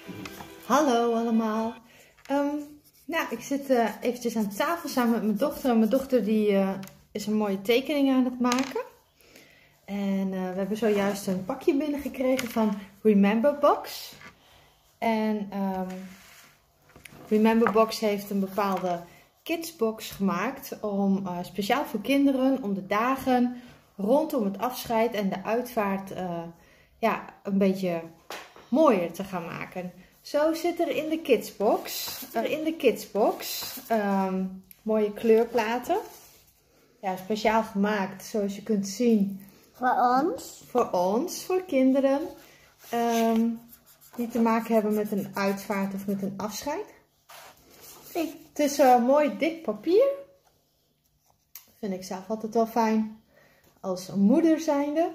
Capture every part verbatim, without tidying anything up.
Hallo allemaal. Um, nou, ik zit uh, eventjes aan tafel samen met mijn dochter. Mijn dochter die, uh, is een mooie tekening aan het maken. En uh, we hebben zojuist een pakje binnengekregen van Remember Box. En um, Remember Box heeft een bepaalde kidsbox gemaakt. Om, uh, speciaal voor kinderen, om de dagen rondom het afscheid en de uitvaart uh, ja, een beetje mooier te gaan maken. Zo zit er in de kidsbox, er in de kidsbox um, mooie kleurplaten. Ja, speciaal gemaakt, zoals je kunt zien. Voor ons? Voor ons, voor kinderen. Um, die te maken hebben met een uitvaart of met een afscheid. Het is een uh, mooi dik papier. Vind ik zelf altijd wel fijn. Als moeder zijnde.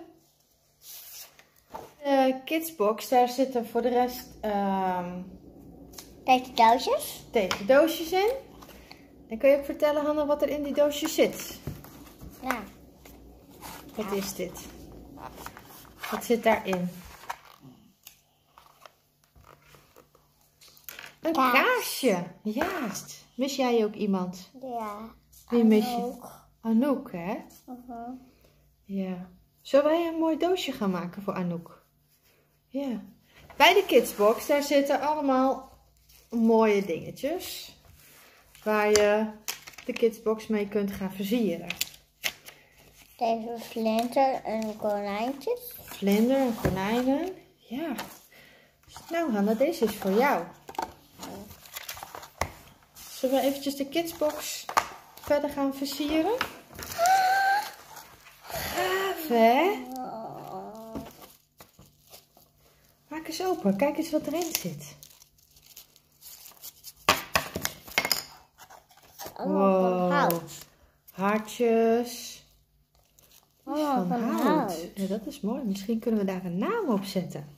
De kidsbox, daar zitten voor de rest um, tekendoosjes. tekendoosjes in. En kun je ook vertellen, Hanna, wat er in die doosjes zit? Ja. Wat ja. is dit? Wat zit daarin? Een Kaas. kaasje. Juist. Mis jij ook iemand? Ja. Wie mis je? Anouk, hè? Uh-huh. Ja. Zullen wij een mooi doosje gaan maken voor Anouk? Ja. Bij de kidsbox, daar zitten allemaal mooie dingetjes. Waar je de kidsbox mee kunt gaan versieren. Deze vlinder en konijntjes. Vlinder en konijnen. Ja. Nou Hanna, deze is voor jou. Zullen we eventjes de kidsbox verder gaan versieren? Gaaf, hè? Maak eens open. Kijk eens wat erin zit. Allemaal van hout. Hartjes. Allemaal Van van hout. hout. Ja, dat is mooi. Misschien kunnen we daar een naam op zetten.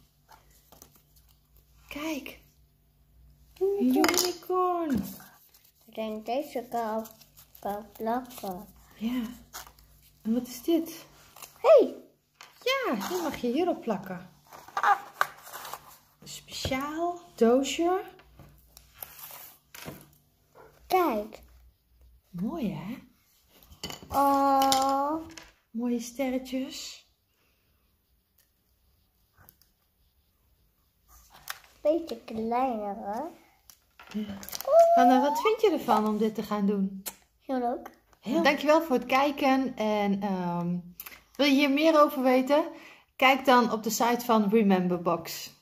Kijk. Een unicorn. Ik denk deze kan kan plakken. Ja. En wat is dit? Hey. Ja, die mag je hierop plakken. Een speciaal doosje. Kijk. Mooi, hè? Oh. Mooie sterretjes. Beetje kleiner, hè? Ja. Hanna, wat vind je ervan om dit te gaan doen? Heel leuk. Heel. Dankjewel voor het kijken. En um, wil je hier meer over weten? Kijk dan op de site van Remember Box.